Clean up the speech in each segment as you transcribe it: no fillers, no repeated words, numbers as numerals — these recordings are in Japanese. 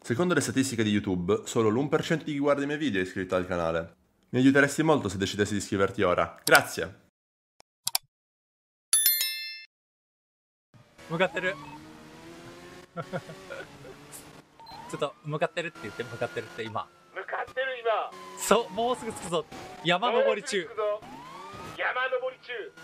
Secondo le statistiche di YouTube, solo l'1% di chi guarda i miei video è iscritto al canale. Mi aiuteresti molto se decidessi di iscriverti ora. Grazie! 向かってるちょっと向かってるって言って、向かってるって今向かってる今。 そう、もうすぐ着くぞ。山登り中。 もうすぐ着くぞ。山登り中。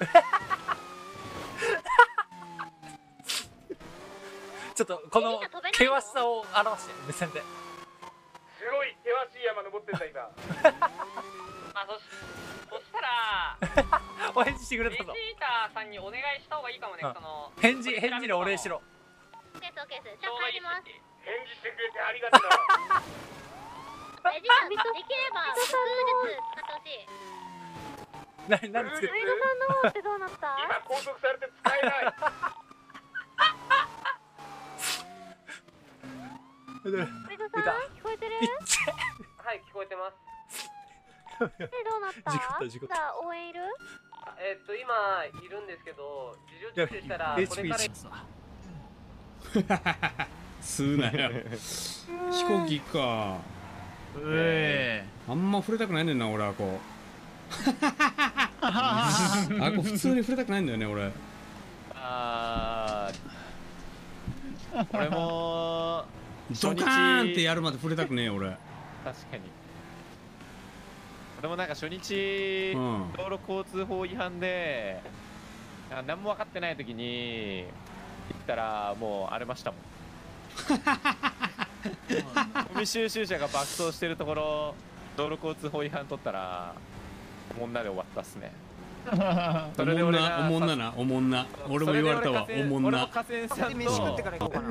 ちょっとこの険しさを表して目線で。 すごい険しい山登ってんだ今。 あ、そしたらお返事してくれたぞ。 ベジータさんにお願いした方がいいかもね。 うんその返事でお礼しろ。 オッケーですオッケーです。じゃあ帰ります。 返事してくれてありがとう。 ベジータできれば数日使ってほしい。 何作る？ メイドさんの方ってどうなった？ 今拘束されて使えない。 メイドさん聞こえてる？ はい、聞こえてます。 どうなった？ 事故ったじゃあ応援いる？ 今いるんですけど、事情聴取したらこれから。 吸うなよ。飛行機か。あんま触れたくないねんな、俺あこ。あこ普通に触れたくないんだよね、俺。 俺もドカーンってやるまで触れたくねえよ、俺。 確かに。俺もなんか初日、道路交通法違反で何も分かってない時に行ったらもう荒れましたもん。ゴミ収集車が爆走してるところ道路交通法違反取ったらおもんなで終わったっすね。 おもんな、おもんなな、おもんな。俺も言われたわ、おもんな。 俺も河川さんと飯食ってから行こうかな。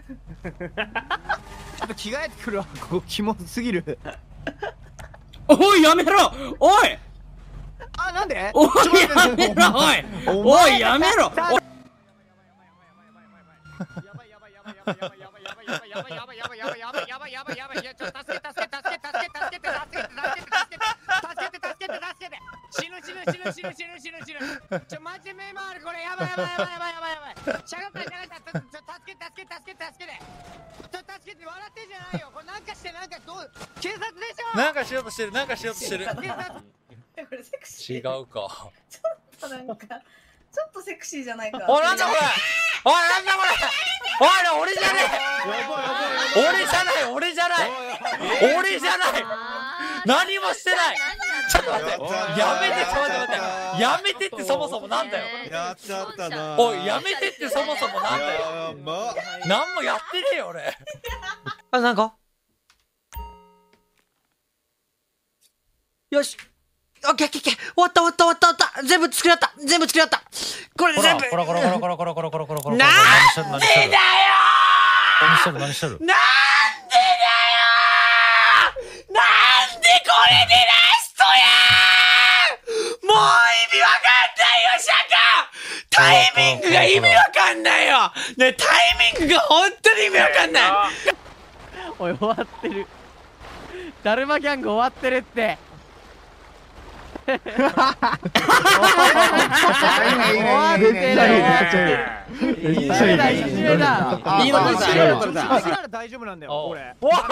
ちょっと着替えてくるわ。ここキモすぎる。 おいやめろ、おい。 あ、なんで？ おいやめろ、おい。おいやめろ。 マジ目回るこれやばい。しゃがった助けて笑ってんじゃないよ。これなんかしてどう警察でしょ。 なんかしようとしてる。 これセクシー。 違うか。 ちょっとセクシーじゃないか。 おいなんだこれ。おいなんだこれ。おい俺じゃねえ。俺じゃない。何もしてない。ちょっと待って。やめてってそもそもなんだよ。 やっちゃったな。 おいやめてってそもそもなんだよ。何もやってねえよ俺。あ、なんかよし。オッケー終わった全部作り合ったこれで全部こらなんでだよ。何してるなんでこれでラストやー。もう意味わかんないよシャカ。タイミングが意味わかんないよね。タイミングが本当に意味わかんない。 おい終わってる。ダルマギャング終わってるって。終わってる。大丈夫なんだよこれ。でも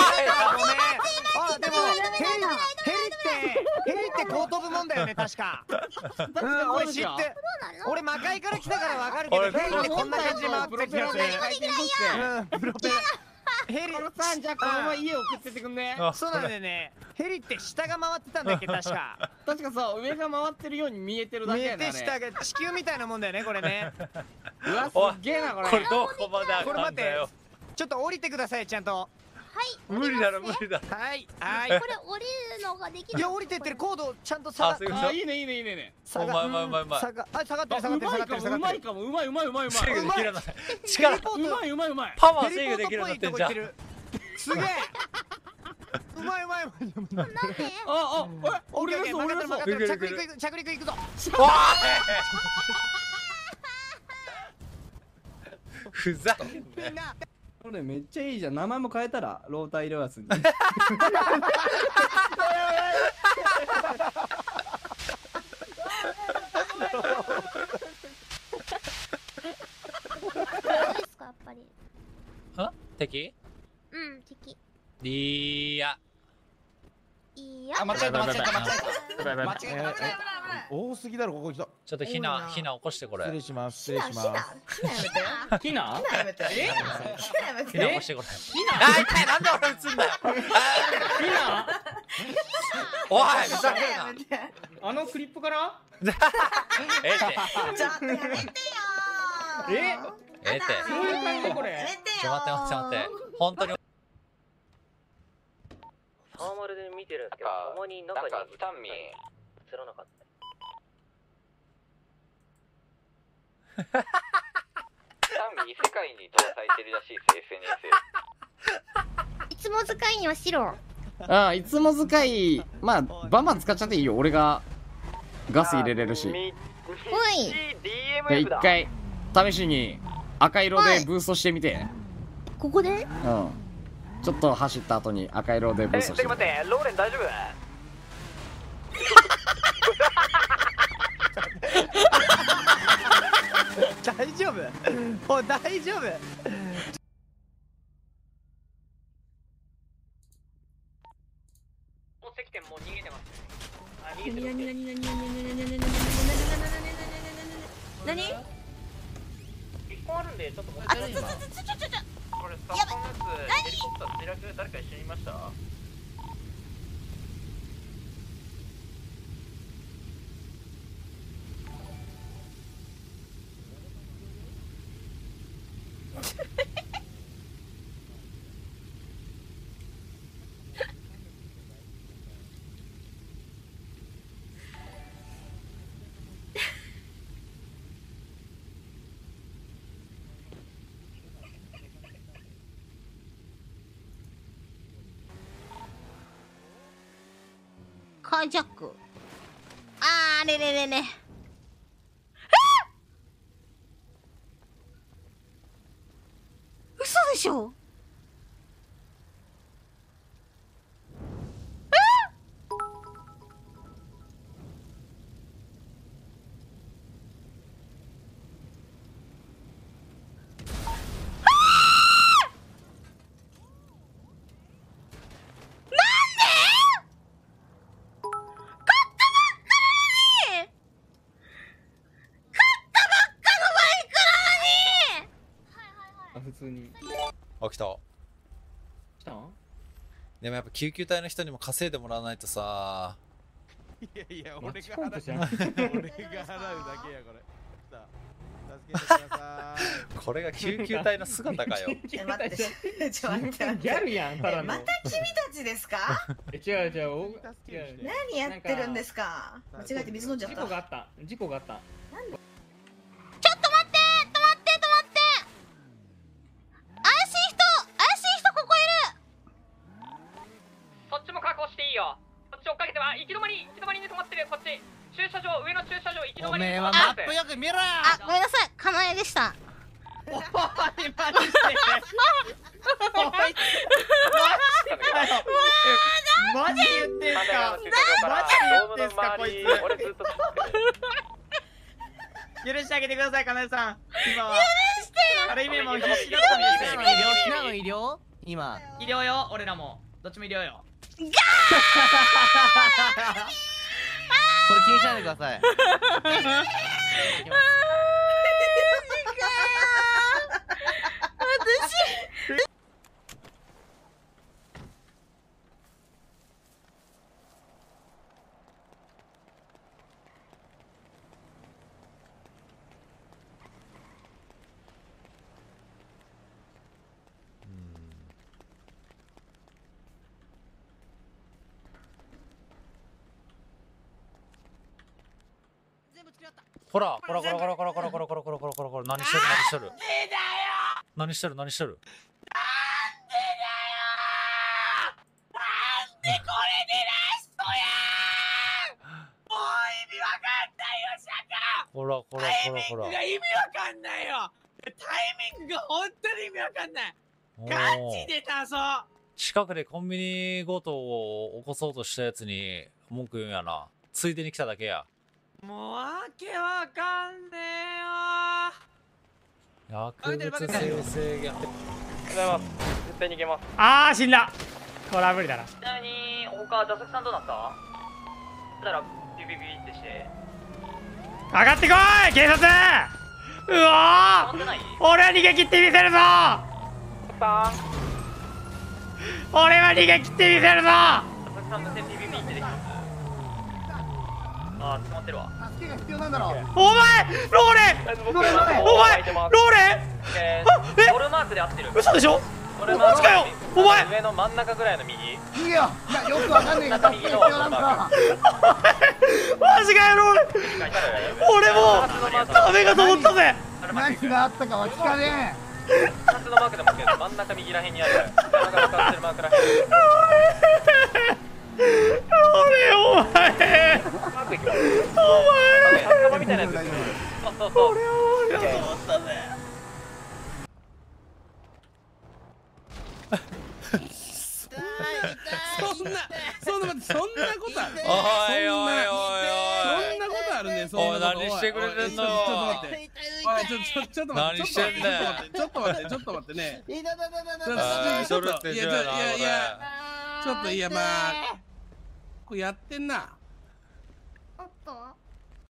ヘリってこう飛ぶもんだよね確か。これ知って。俺魔界から来たからわかるけどヘリってこんな感じで回ってるやつ。プロペラ。ヘリさんじゃあお前家送ってってくんね。そうなんだよね。ヘリって下が回ってたんだっけ確か。 確かさ上が回ってるように見えてるだけやね。 見えて下が地球みたいなもんだよねこれね。 うわすげえなこれ。 これどこまであこれ待ってかんだよ。 ちょっと降りてくださいちゃんと。 無理だろ。 はい。 これ降りるのができる。 いや降りてってるコードちゃんと下が。 あいいね。 うまい。 下がってる。 うまいかも。うまい。 制御できるな。力うまい。 パワー制御できるようになってんじゃん。 すげえ。うまい。 なんで？ 俺のそう。 着陸行くぞ。 ふざけんな。 みんな。 これめっちゃいいじゃん。名前も変えたらロータイロアスに。 何ですかやっぱり。 敵？ うん敵。 いやいやあ、間違えた間違えた間違えた。 やばいやばい間違えた。 多すぎだろここ人。 ちょっとひな起こしてこれ。 失礼します失礼します。 ひなやめて。やめて。 ひな起こしてこれ。あ、痛い、なんで俺映んだよ。おい、ふざけるな。 あのクリップからええって。 ちょっとやめてよ。 えええって。 そういう感じこれやめてよ。 ちょっと待って待って待って。本当に。 サーマルで見てるんですけど、たまに中にスタンミ映らなかった。 スタンミ世界に搭載してるらしいです SNS。 いつも使いには白。 ああ、いつも使い、まあバンバン使っちゃっていいよ。俺がガス入れれるし。 ほい。 で一回試しに赤色でブーストしてみて。 ここで？ うん。ちょっと走った後に赤色でブーストしてみて。 待って、ローレン大丈夫？ 大丈夫？おい大丈夫？ 石点もう逃げてます。あ、逃なにげてる。 なになになになになになに？ 一本あるんでちょっと持ってあ、 る今。これスタッフのやつヘリコプター墜落誰か一緒にいました？ カージャック。あれれれれ。嘘でしょ？ 普通に起きた。 来たん？ でもやっぱ救急隊の人にも稼いでもらわないとさ。 いやいや俺がマッチポイントじゃん俺が払うだけやこれ。さあ助けてください。 これが救急隊の姿かよ。 待って、ちょっと待って。 ギャルやんただの。 また君たちですか？ 違う違う。 何やってるんですか？間違えて水飲んじゃった。 事故があった。事故があった。 ちょっと待って、止まって止まって。怪しい人ここいる。 そっちも確保していいよ。こっち追っかけては行き止まりに止まってる。こっち駐車場、上の駐車場行き止まりに止まってる。 よく見ろよ。 あ、ごめんなさい、かなえでした。 おいマジで。おいマジ言ってんすか？マジ言ってんすかこいつ？ 俺ずっと許してあげてくださいかなえさん。今は。 許してよ。 あれ今も必死だったんですよ。 避難の医療？今医療よ、俺らもどっちも医療よ。 これ気にしないでください。 ほら何してる何してる何してる。 これでラストやー。もう意味わかんないよシャカ。 ほらタイミングが意味わかんないよ。タイミングが本当に意味わかんない。ガチでたぞ。 近くでコンビニ強盗を起こそうとしたやつに文句言うんやな。ついでに来ただけや。 もうわけわかんね薬物生成が。 ございます。絶対逃げます。 あー死んだ。 これは無理だな。 ちなみに他ダサキさんどうなった？だったらビビビってして。 上がってこい警察。うわー、俺は逃げ切ってみせるぞ。俺は逃げ切ってみせるぞ。 ダサキさん無線ビビビってできます。あー、捕まってるわ。 助けが必要なんだろう。 お前ローレお前ローレゴールマークで合ってる。 嘘でしょ。 ゴールマークマジかよお前。 上の真ん中ぐらいの右。 いいよ。いや、よくわかんないけど助けが必要なんだ。 マジかよローレ。俺もうダメかと思ったぜ。 何があったかは聞かね 2つのマークでもいいけど真ん中右らへんにある山が向かってるマークらへん。 ローレお前マークいきます。 お前サッカーみたいなやつ。そうそう。 俺は終わりだと思ったぜ。 そんなことある。 おいおいおいおい。 そんなことあるね。 おい何してくれてんのよ。 ちょっと待って。 何してんだよ。 ちょっと待ってね。 それってじゃあな。 ちょっといやまあこれやってんな。 おっと